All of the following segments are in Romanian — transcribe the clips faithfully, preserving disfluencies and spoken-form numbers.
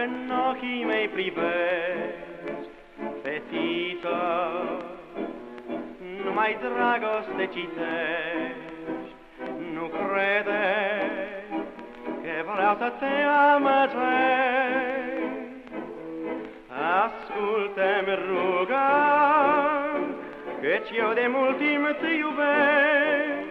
în ochii mei privești, fetiță, numai dragoste citești. Nu crede că vreau să te amăgești. Ascultă-mi, rugă, căci eu de mult timp te iubesc.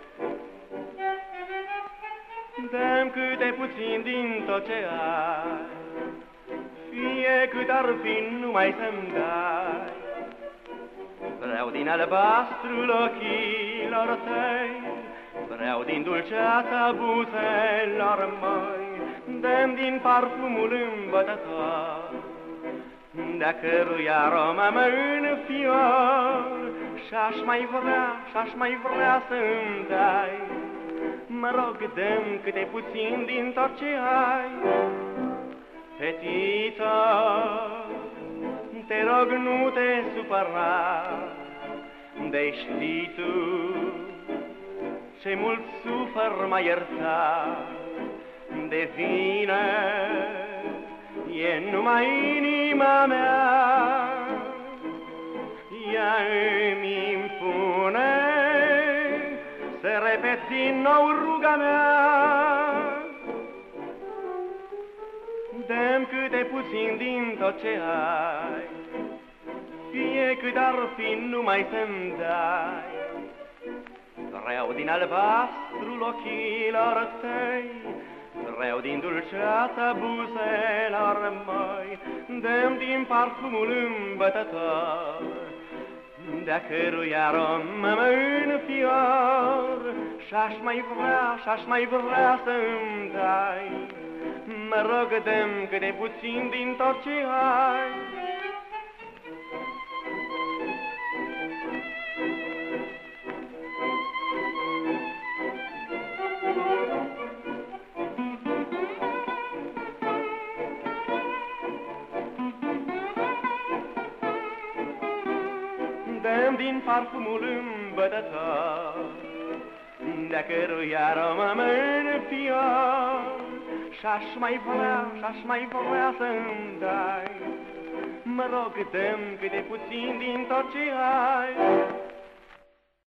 Dă-mi câte puțin din tot ce ai, fie cât ar fi numai să-mi dai. Vreau din albastrul ochilor tăi, vreau din dulceața buzelor măi. Dă-mi din parfumul îmbătător, de-a cărui aromă mă înfior. Și-aș mai vrea, și-aș mai vrea să-mi dai. Mă rog, dă-mi câte puțin din tot ce ai. Fetiță, te rog, nu te supăra, de știi tu ce mult sufăr m-a iertat. De vină e numai inima mea, ea îmi impune să repet din nou ruga mea. Dă-mi câte puțin din tot ce ai, fie cât ar fi numai să-mi dai. Vreau din albastrul ochilor tăi, vreau din dulceața buzelor măi. Dă-mi din parfumul îmbătător, de-a cărui aromă mă înfior. Și-aș mai vrea, și-aș mai vrea să-mi dai. Mă rog, dă-mi câte puțin din tot ce ai. Dă-mi din parfumul îmbătător, de-a cărui aromă mă înfior. Și-aș mai vrea, și-aș mai vrea să-mi dai. Mă rog, dă-mi câte puțin din tot ce ai.